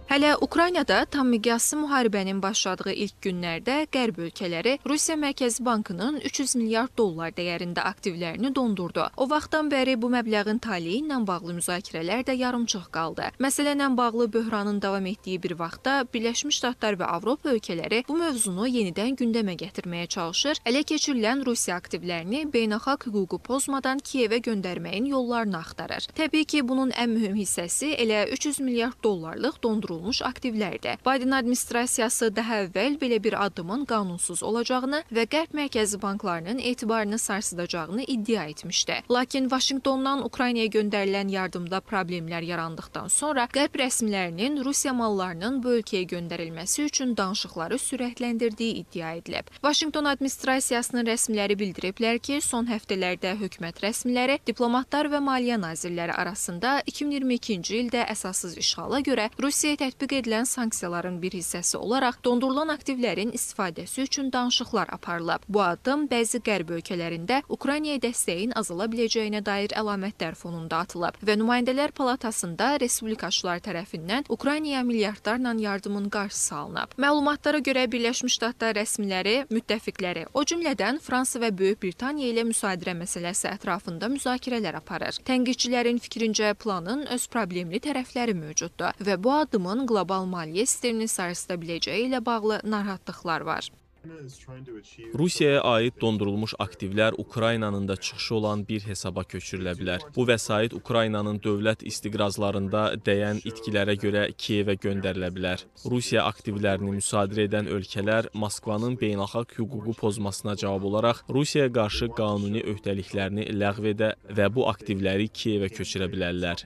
Hələ Ukraynada tam miqyaslı müharibənin başladığı ilk günlərdə Qərb ölkələri Rusiya Mərkəzi Bankının 300 milyard dollar dəyərində aktivlərini dondurdu. O vaxtdan bəri bu məbləğin taleyi ilə bağlı müzakirələr də yarımçıq qaldı. Məsələ ilə bağlı böhranın davam etdiyi bir vaxtda Birləşmiş Ştatlar və Avropa ölkələri bu mövzunu yenidən gündəmə gətirməyə çalışır, ələ keçirilən Rusiya aktivlərini beynəlxalq hüququ pozmadan Kiyevə göndərməyin yollarını axtarır. Təbii ki, bunun ən mühüm hissəsi elə 300 milyard dollarlıq dondurulmuş aktivlərdir. Biden administrasiyası daha əvvəl belə bir addımın qanunsuz olacağını və Qərb mərkəzi banklarının etibarını sarsıdacağını iddia etmişdi. Lakin Vaşinqtondan Ukraynaya göndərilən yardımda problemlər yarandıqdan sonra Qərb rəsmilərinin Rusiya mallarının bu ölkəyə göndərilməsi üçün danışıqları sürətləndirdiyi iddia edilib. Vaşinqton administrasiyasının rəsmiləri bildiriblər ki, son həftələrdə hökumət rəsmiləri, diplomatlar və maliyyə nazirləri arasında 2022-ci ildə əsassız işğala görə Rusiyaya tətbiq edilən sanksiyaların bir hissəsi olaraq dondurulan aktivlərin istifadəsi üçün danışıqlar aparılıb. Bu addım bəzi Qərb ölkələrində Ukraynaya dəstəyin azala biləcəyinə dair əlamətlər fonunda atılıb və Nümayəndələr Palatasında respublikaçılar tərəfindən Ukraynaya milyardlarla yardımın qarşısı alınıb. Məlumatlara görə Birləşmiş Ştatlar rəsmiləri müttəfiqləri, o cümlədən Fransa və Böyük Britaniya ilə müsadirə məsələsi ətrafında müzakirələr aparır. Tənqidçilərin fikrincə planın öz problemli tərəfləri mövcuddur və bu addımın qlobal maliyyə sistemini sarsıda biləcəyi ilə bağlı narahatlıqlar var. Rusiyaya aid dondurulmuş aktivlər Ukraynanın da çıxışı olan bir hesaba köçürülə bilər. Bu vəsait Ukraynanın dövlət istiqrazlarında dəyən itkilərə görə Kiyevə göndərilə bilər. Rusiya aktivlərini müsadirə edən ölkələr Moskvanın beynəlxalq hüququ pozmasına cavab olaraq Rusiyaya qarşı qanuni öhdəliklərini ləğv edə və bu aktivləri Kiyevə köçürə bilərlər.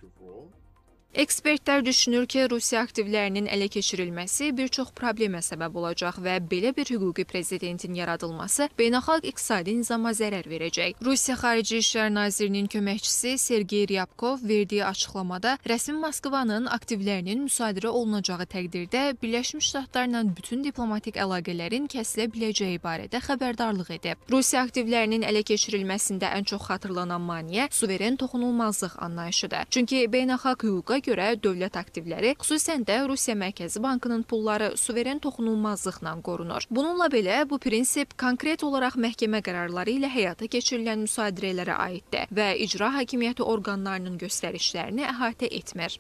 Ekspertlər düşünür ki, Rusiya aktivlərinin ələ keçirilməsi bir çox problemə səbəb olacaq və belə bir hüquqi prezidentin yaradılması beynəlxalq iqtisadi nizama zərər verəcək. Rusiya Xarici İşlər Nazirinin köməkçisi Sergey Ryabkov verdiyi açıqlamada rəsmi Moskvanın aktivlərinin müsadirə olunacağı təqdirdə Birləşmiş Ştatlarla bütün diplomatik əlaqələrin kəsilə biləcəyi barədə xəbərdarlıq edib. Rusiya aktivlərinin ələ keçirilməsində ən çox xatırlanan maneə suveren toxunulmazlıq anlayışıdır. Çünki beynəlxalq hüquqa görə dövlət aktivləri, xüsusən də Rusiya Mərkəzi Bankının pulları suveren toxunulmazlıqla qorunur. Bununla belə bu prinsip konkret olaraq məhkəmə qərarları ilə həyata keçirilən müsadirələrə aiddir və icra hakimiyyəti orqanlarının göstərişlərini əhatə etmir.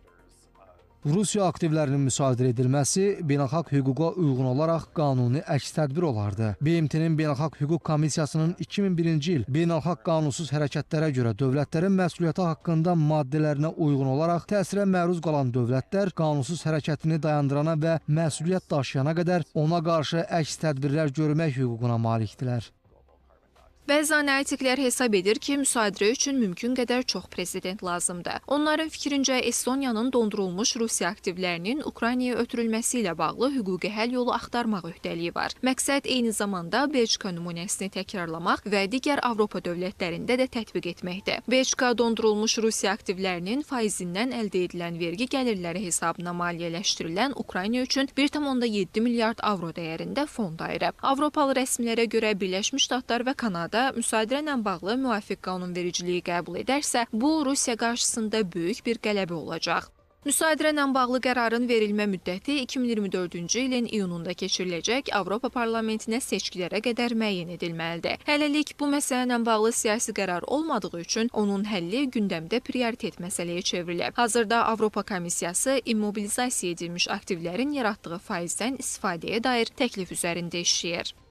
Rusiya aktivlərinin müsadirə edilməsi beynəlxalq hüquqa uyğun olaraq qanuni əks tədbir olardı. BMT-nin Beynəlxalq Hüquq Komissiyasının 2001-ci il beynəlxalq qanunsuz hərəkətlərə görə dövlətlərin məsuliyyəti haqqında maddələrinə uyğun olaraq təsirə məruz qalan dövlətlər qanunsuz hərəkətini dayandırana və məsuliyyət daşıyana qədər ona qarşı əks tədbirlər görmək hüququna malikdirlər. Bəzi analitiklər hesab edir ki, müsadirə üçün mümkün qədər çox prezident lazımdır. Onların fikrincə Estoniyanın dondurulmuş Rusiya aktivlərinin Ukraynaya ötürülməsi ilə bağlı hüquqi həll yolu axtarmaq öhdəliyi var. Məqsəd eyni zamanda Belçika nümunəsini təkrarlamaq və digər Avropa dövlətlərində də tətbiq etməkdir. Belçika dondurulmuş Rusiya aktivlərinin faizindən əldə edilən vergi gəlirləri hesabına maliyyələşdirilən Ukrayna üçün 1,7 milyard avro dəyərində fond ayırıb. Avropalı rəsmilərə görə Birləşmiş Ştatlar və Kanada müsadirə ilə bağlı müvafiq qanunvericiliyi qəbul edərsə, bu Rusiya qarşısında böyük bir qələbə olacaq. Müsadirə ilə bağlı qərarın verilmə müddəti 2024-cü ilin iyununda keçiriləcək Avropa Parlamentinə seçkilərə qədər müəyyən edilməlidir. Hələlik bu məsələ ilə bağlı siyasi qərar olmadığı üçün onun həlli gündəmdə prioritet məsələyə çevrilib. Hazırda Avropa Komissiyası immobilizasiya edilmiş aktivlərin yaratdığı faizdən istifadəyə dair təklif üzərində işləyir.